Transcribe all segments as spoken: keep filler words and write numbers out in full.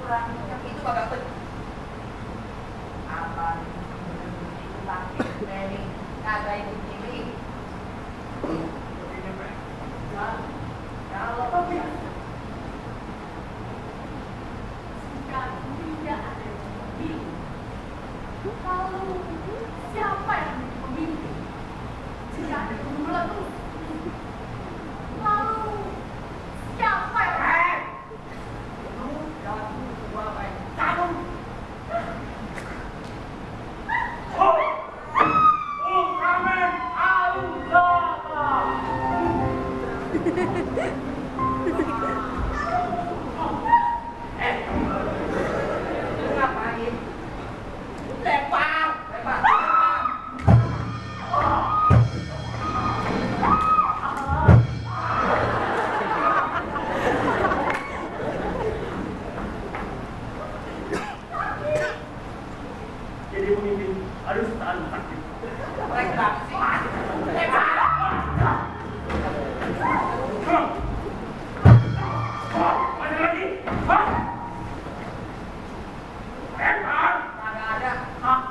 aturan yang itu kagak betul. Apa itu pakai training kagak ikut pilih. Kalau biasa sekarang tidak ada yang memilih. Kalau siapa yang memilih? Jika ada yang meletus. Lalu siapa yang kamu jangan gua baik kamu. Oh, oh, kamen Allah. Eh, lu ngapain? Lempar, lempar, lempar. Jadi pemimpin harus tahan sakit. Mereka sih. Lempar. Ada lagi? Hah? Lempar? Kagak ada. Hah?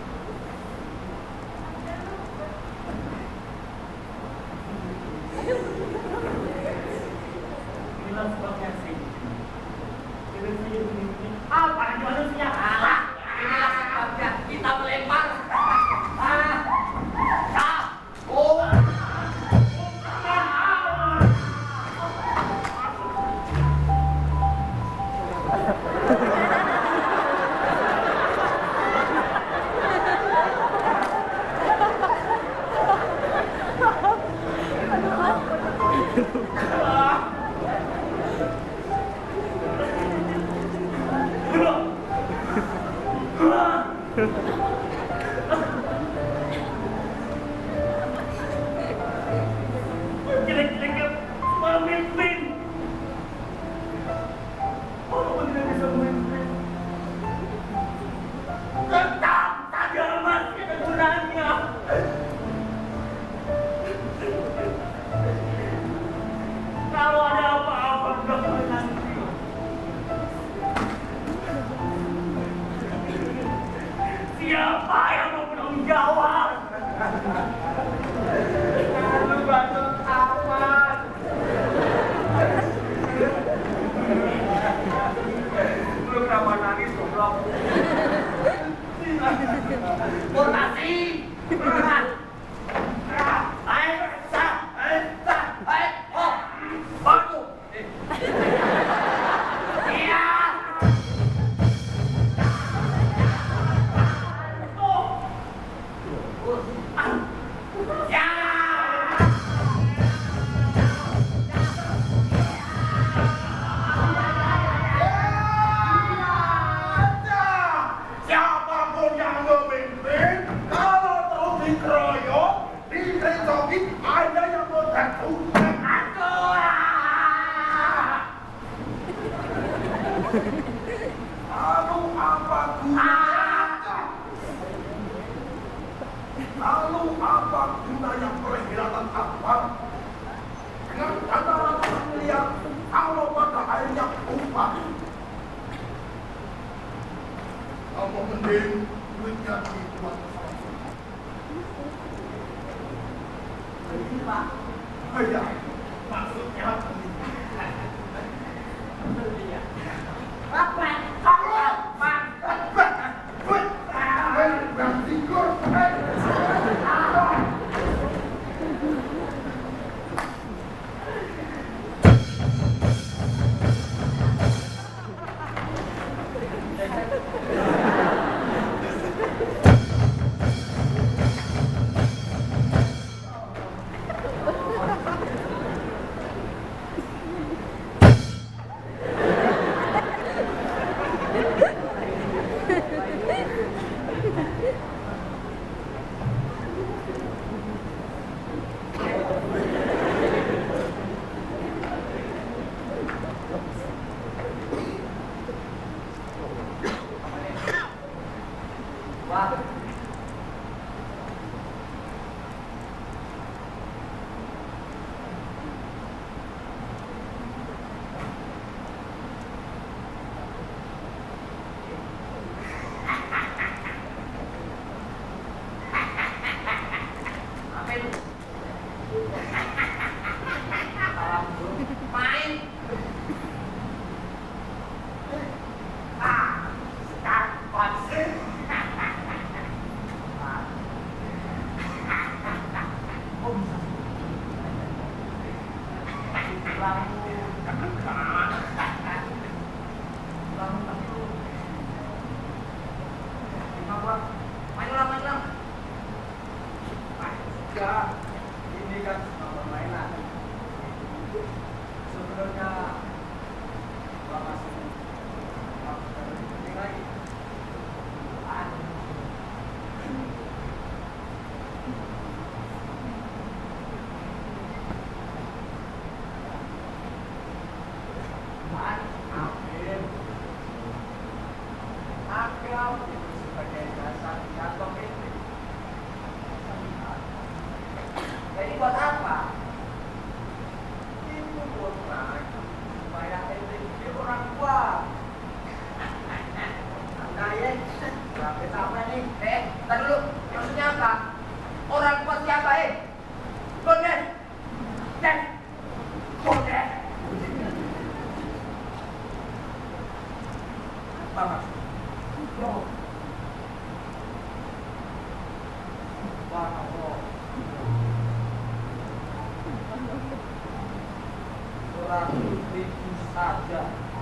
Inilah sebabnya sih. Jadi saya pemimpin. Apa yang manusia? Alah, inilah sebabnya kita melempar. Ah, ah, oh. Jelek-jeleknya pemimpin. Oh, tidak bisa memimpin. Tetap saja masih ada gunanya. Kalau ada apa-apa jangan nanti. Siapa yang mau bertanggung jawab? Lu bantu apa? Lu kenapa nangis goblok? Mutasi. Berat. Berat. Ayo, sah, ayo, sah, ayo, oh, baru. Iya. Oh. Ya. Siapapun yang memimpin, kalau terus dikeroyok, disensokin, ada yang menjatuhkan aku. Lalu apa gunanya? Lalu apa gunanya perhelatan akbar? Dengan dana ratusan miliar, kalau pada akhirnya upah. Apa mending duitnya dibuat Ini Pak. ya, maksudnya Iya. Apa? Apa? Pak. berarti gur. anggap itu sebagai dasar jatuh ini. Jadi buat apa? Itu buat supaya ente jadi orang kuat. Anda ya, berapa sampai nih? Eh, tadi dulu. Maksudnya apa? Orang kuat siapa, eh? Kondes! Kondes! Kondes! Apa maksudnya? Bro. Subhanallah. Seratus ribu saja.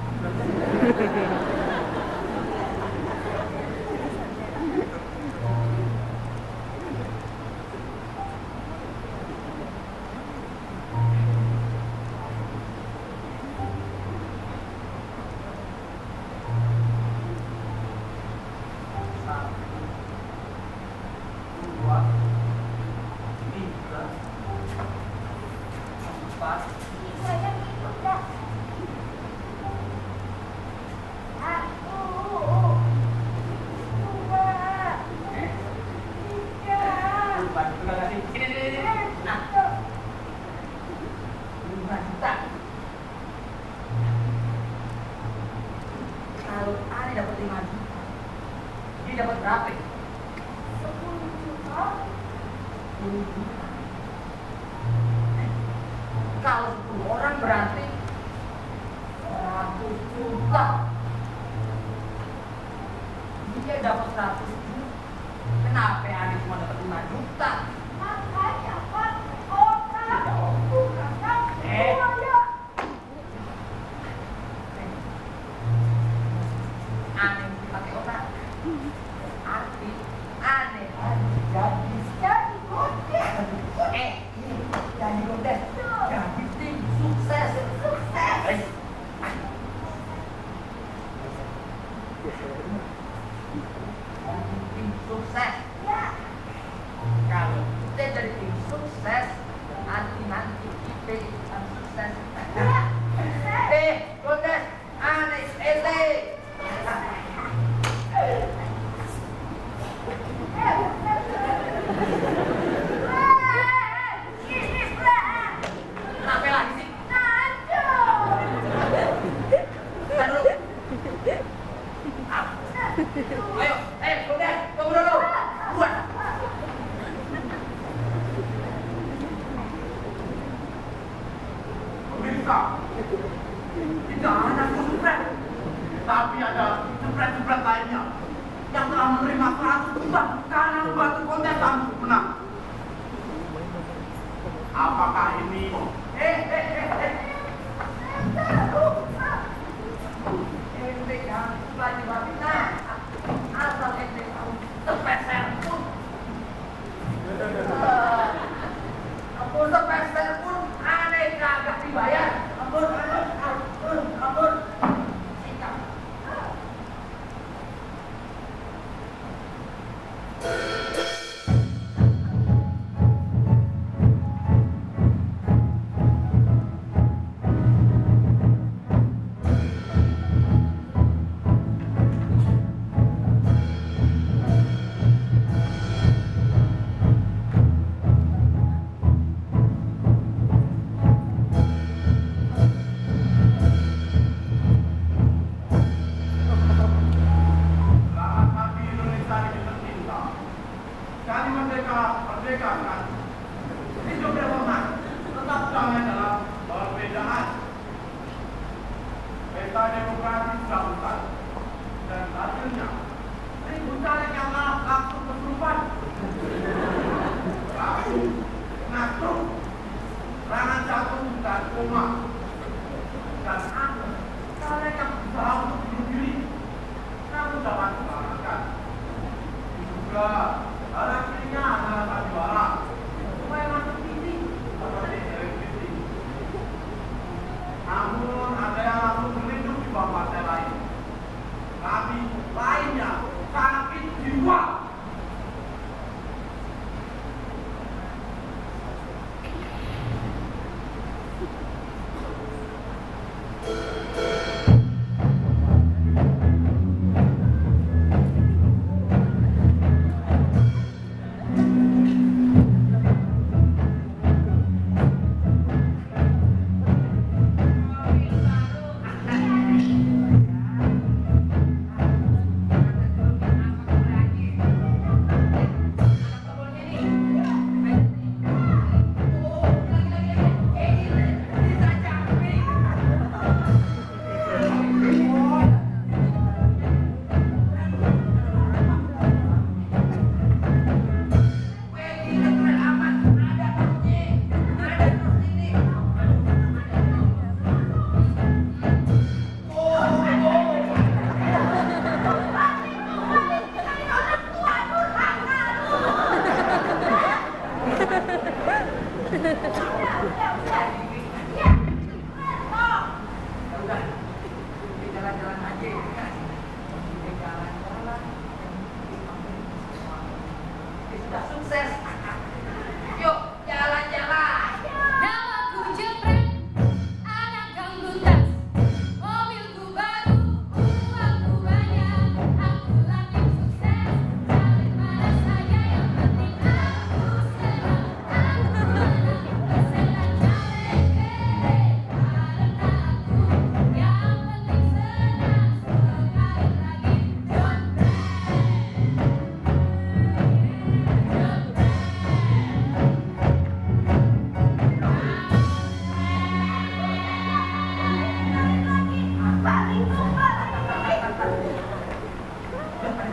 Kalau sepuluh orang berarti seratus juta. Dia dapat seratus juta. Kenapa Adi cuma dapat lima juta? Makanya Pak, orang bukan Eh. buaya. Aneh pakai otak. Arti aneh jadi Jadi kondes. eh jadi kondes jadi tim sukses sukses. Eh. Tim sukses. Ya. Kalau kita jadi tim sukses, nanti nanti kita ikutan sukses. Ya. Eh, kondes, aneh ele. Kenapa lagi sih? Tahan dulu. Ah. Ayo, eh, kondes, tunggu dulu. Buat. Pemirsa, tidak hanya jepret, tapi ada jepret-jepret lainnya yang telah menerima seratus juta karena membantu kontesan untuk menang. Apakah ini? Eh, eh, eh, eh. Ente jangan lagi babina. Asal ente tahu sepeser pun. Eh, Ampun sepeser pun aneh kagak dibayar. Ampun, ampun, ampun, ampun. Sikap. Selamat pagi Indonesia yang tercinta. Kami merdeka, merdeka kan? Hidup reformasi, tetap damai dalam perbedaan. Pesta demokrasi sudah usai dan hasilnya seribu caleg yang kalah langsung kesurupan, langsung ngantuk, serangan jantung dan koma, dan aku caleg yang berusaha untuk bunuh diri. Namun dapat diselamatkan. Juga ada kirinya adalah sandiwara supaya masuk T V seperti televisi. Namun ada yang langsung berlindung di bawah partai lain. Kami lainnya sakit jiwa.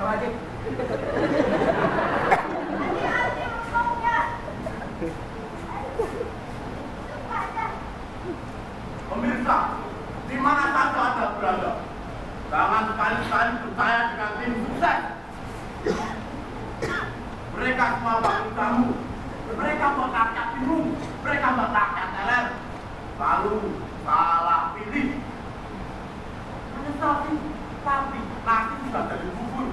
Astagfirullahaladzim. Hati-hati ngomongnya. Pemirsa, di mana saja Anda berada, jangan sekali-kali percaya dengan tim sukses. Mereka semua bangun kamu, mereka buat rakyat bingung, mereka buat rakyat teler, lalu salah pilih. Hanya tapi, tapi nasi sudah jadi bubur.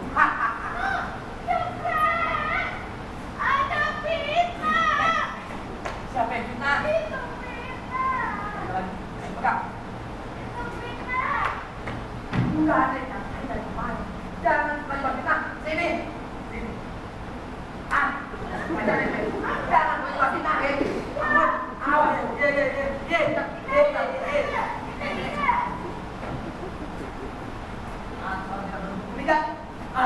Jepret, ada fitnah. Siapa yang fitnah? Itu fitnah. Enggak. Itu fitnah. Enggak ada yang saya dari kemarin. Jangan lagi fitnah. Sini. Sini. Ah. Jangan jangan lagi fitnah. Eh. Awas. Awas. Ye ye ye. Ye. Ye ye ye. Ah, kalau tidak berhubung kan? Ah.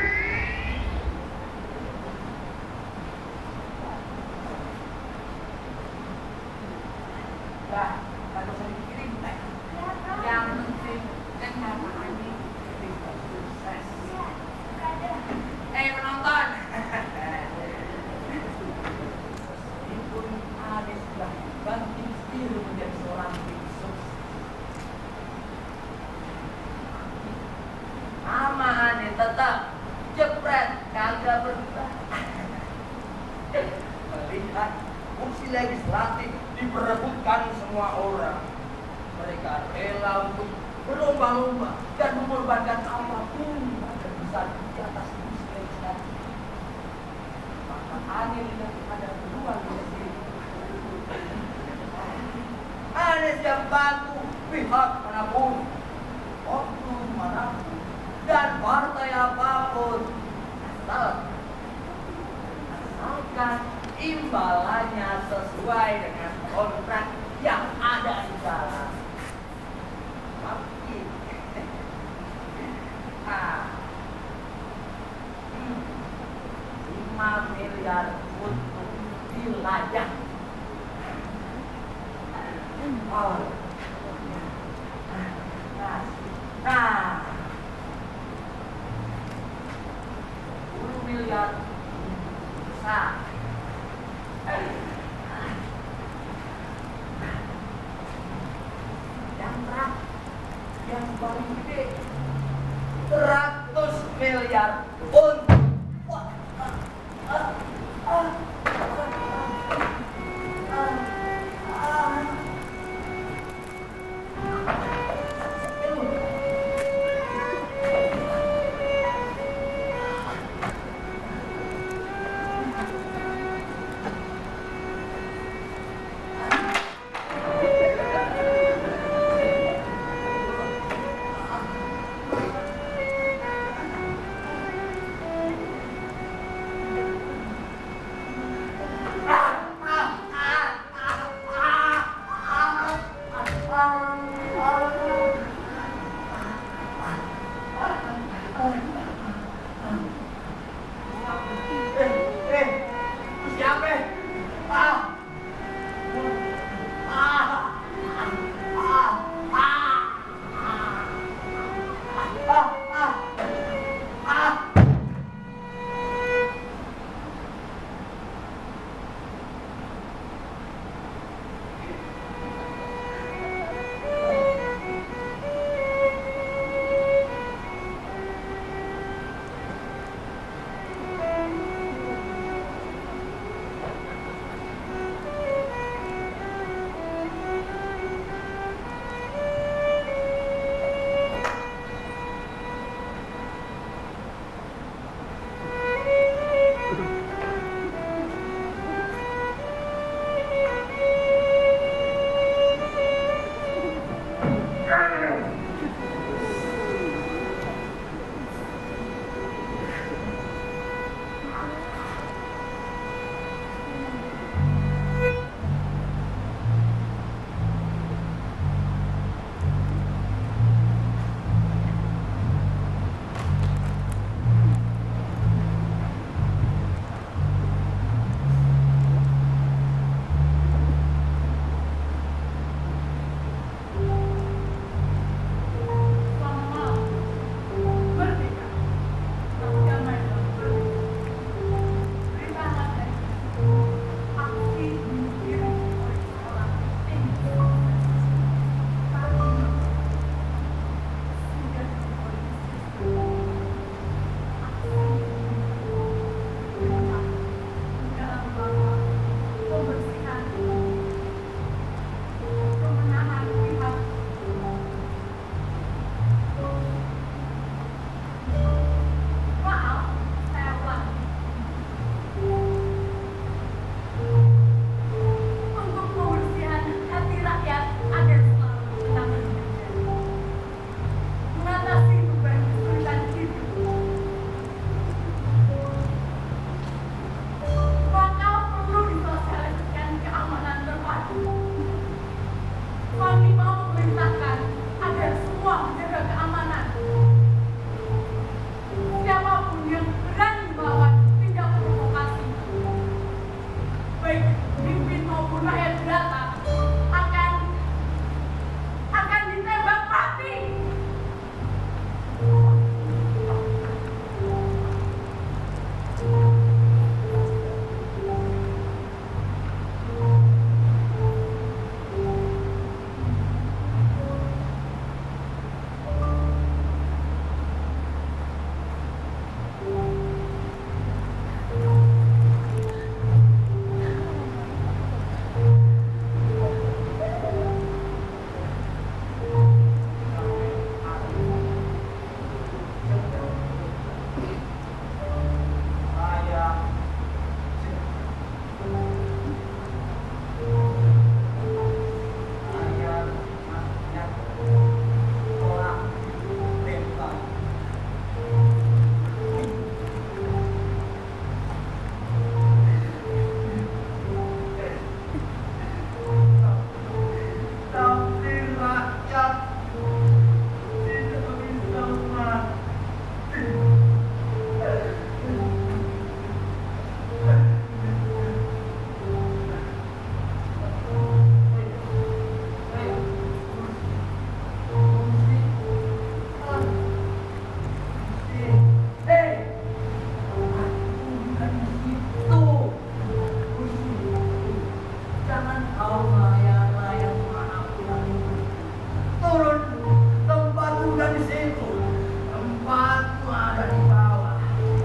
Nah, kalau saya dikirim, yang penting kenyataannya bisa sukses. Eh penonton, meskipun Ade sudah banting setir menjadi seorang tim sukses, nama Ade tetap jepret, kagak berubah. Melihat kursi legislatif diperebutkan semua orang, mereka rela untuk berlomba-lomba dan mengorbankan apapun agar bisa di atas kursi legislatif. Maka Anies tidak ada peluang di sini. Anies yang bantu pihak manapun, oknum manapun, dan partai apapun, asal asalkan imbalannya sesuai dengan kontrak yang ada di dalam. Tapi, ah, hmm, lima miliar untuk wilayah. Oh, nah, nah, sepuluh miliar besar. Yang terakhir, yang paling gede, seratus miliar untuk wah, ah, ah, ah, ah, ah.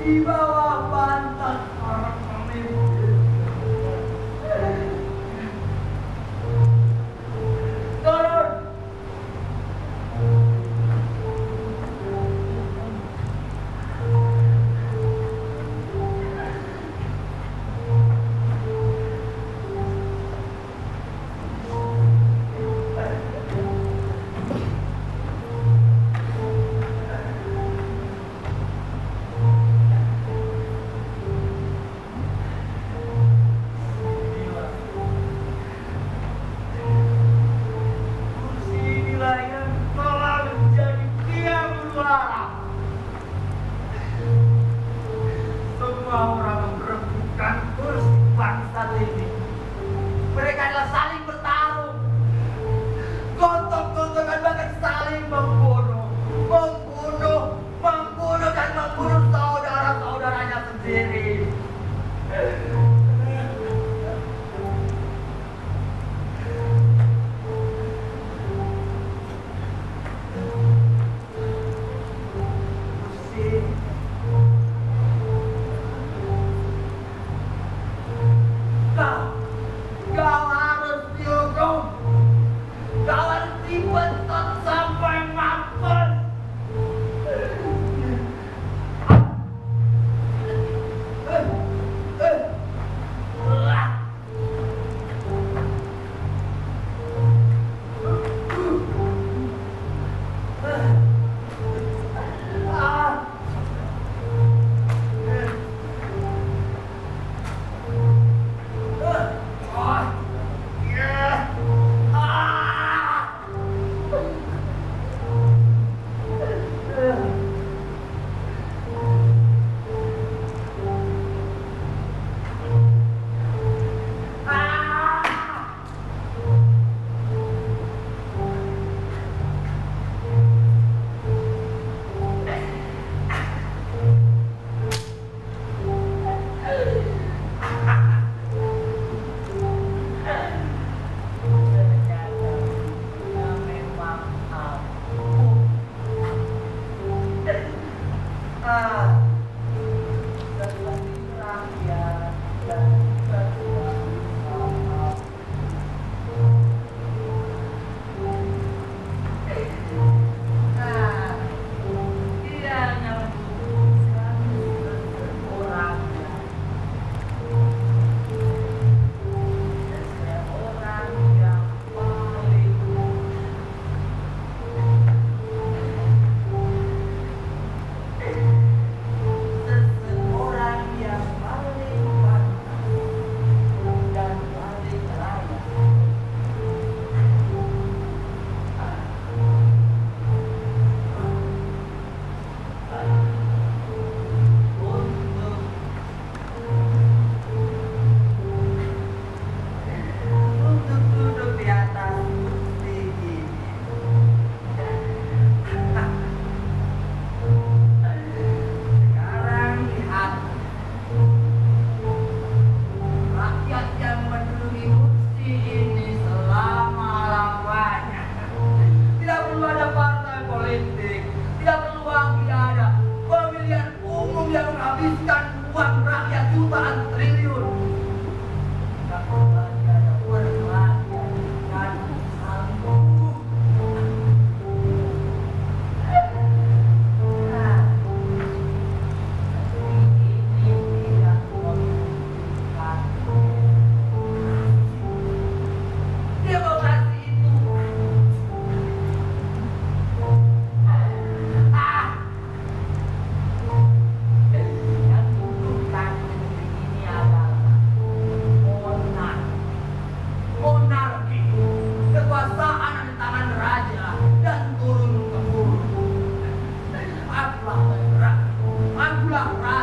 di bawah pantat orang pemimpin. Turun. Kursi inilah yang telah menjadi tiang luara. Semua orang memperebutkan kursi bangsa ini. Mereka adalah saling bertarung, gontok-gontokan, bahkan saling membunuh, membunuh, membunuh dan membunuh saudara-saudaranya sendiri. Kursi, kau, kau harus dihukum. Kau harus dibentot sampai mampus. Akulah